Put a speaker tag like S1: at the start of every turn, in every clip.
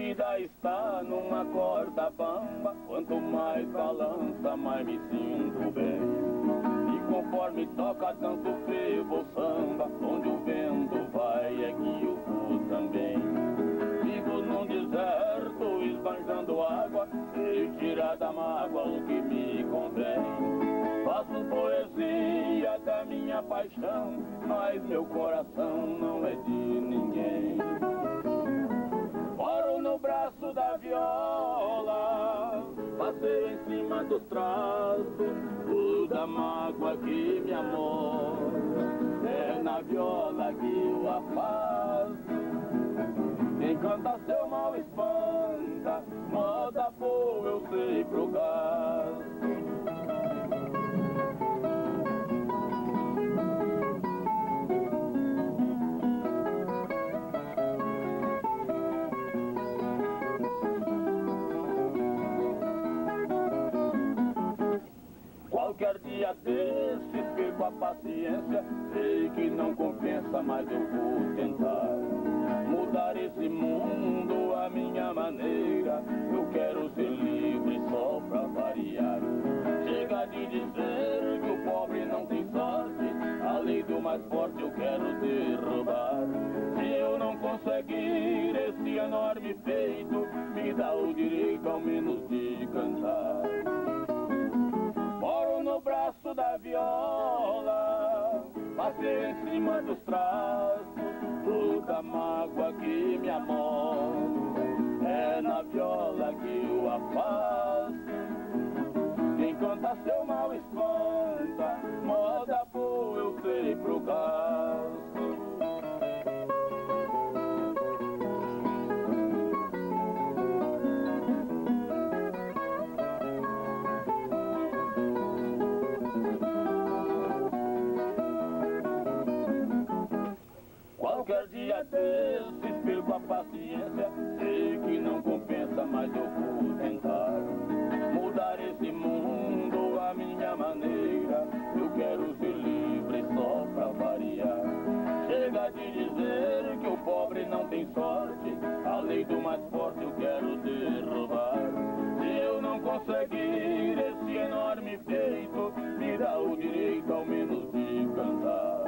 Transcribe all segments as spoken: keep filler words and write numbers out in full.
S1: vida está numa corda bamba, quanto mais balança, mais me sinto bem. E conforme toca, danço, frevo, samba, onde o vento vai é que eu vou também. Vivo num deserto, esbanjando água, e tirar da mágoa o que me convém. Faço poesia da minha paixão, mas meu coração não é de ninguém. Moro no braço da viola, passei em cima dos traços, toda mágoa que me amora, é na viola que eu afasto. Quem canta seu mal espanta, moda boa eu sei pro gasto. Qualquer dia desses perco a paciência, sei que não compensa, mas eu vou tentar mudar esse mundo à minha maneira. Eu quero ser livre só pra variar. Chega de dizer que o pobre não tem sorte, a lei do mais forte eu quero derrubar. Se eu não conseguir esse enorme feito, me dá o direito ao menos de cantar. Moro no braço da viola, passei em cima dos traços, toda mágoa que me amora, é na viola que eu afasto. Quem canta seu mal espanta, moda boa eu sei pro gasto. Qualquer dia desses perco a paciência, sei que não compensa, mas eu vou tentar mudar esse mundo à minha maneira. Eu quero ser livre só pra variar. Chega de dizer que o pobre não tem sorte, a lei do mais forte eu quero derrubar. Se eu não conseguir esse enorme feito, me dá o direito ao menos de cantar.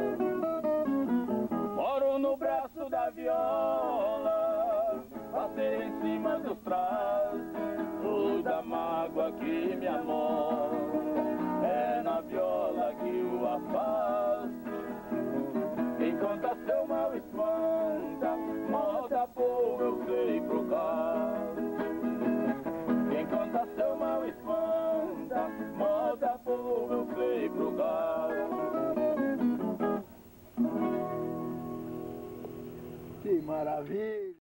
S1: Moro no braço da viola, passei em cima dos traços, toda mágoa que me amora, é na viola que eu afasto. Quem canta seu mal espanta, moda boa eu sei pro gasto. Quem canta seu mal espanta, moda boa eu sei pro gasto.
S2: Que maravilha!